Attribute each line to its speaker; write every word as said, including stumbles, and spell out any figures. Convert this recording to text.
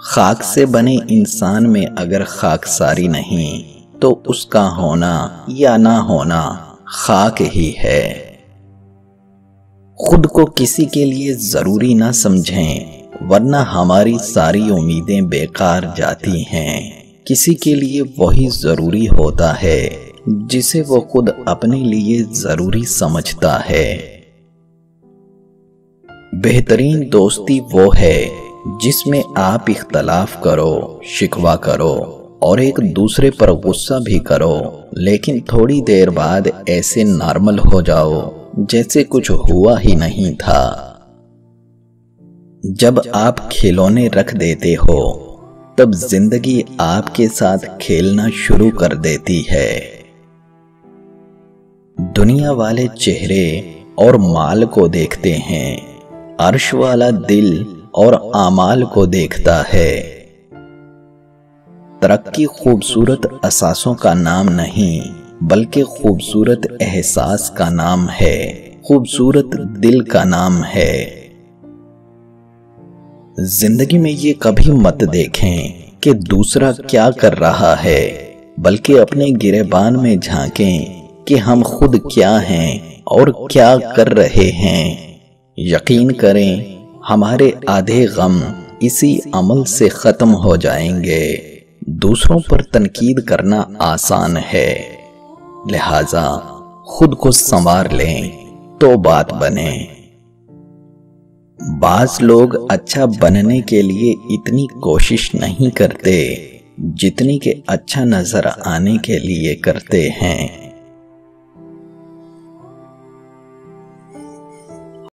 Speaker 1: خاک سے بنے انسان میں اگر خاکساری نہیں تو اس کا ہونا یا نہ ہونا خاک ہی ہے۔ خود کو کسی کے لیے ضروری نہ سمجھیں ورنہ ہماری ساری امیدیں بیکار جاتی ہیں۔ کسی کے لیے وہی ضروری ہوتا ہے جسے وہ خود اپنے لیے ضروری سمجھتا ہے۔ بہترین دوستی وہ ہے جس میں آپ اختلاف کرو، شکوہ کرو اور ایک دوسرے پر غصہ بھی کرو، لیکن تھوڑی دیر بعد ایسے نارمل ہو جاؤ جیسے کچھ ہوا ہی نہیں تھا۔ جب آپ کھلونے رکھ دیتے ہو تب زندگی آپ کے ساتھ کھیلنا شروع کر دیتی ہے۔ دنیا والے چہرے اور مال کو دیکھتے ہیں، عرش والا دل اور اعمال کو دیکھتا ہے۔ ترقی خوبصورت اثاثوں کا نام نہیں بلکہ خوبصورت احساس کا نام ہے، خوبصورت دل کا نام ہے۔ زندگی میں یہ کبھی مت دیکھیں کہ دوسرا کیا کر رہا ہے، بلکہ اپنے گریبان میں جھانکیں کہ ہم خود کیا ہیں اور کیا کر رہے ہیں۔ یقین کریں ہمارے آدھے غم اسی عمل سے ختم ہو جائیں گے۔ دوسروں پر تنقید کرنا آسان ہے، لہذا خود کو سنوار لیں تو بات بنے۔ بعض لوگ اچھا بننے کے لیے اتنی کوشش نہیں کرتے جتنی کہ اچھا نظر آنے کے لیے کرتے ہیں۔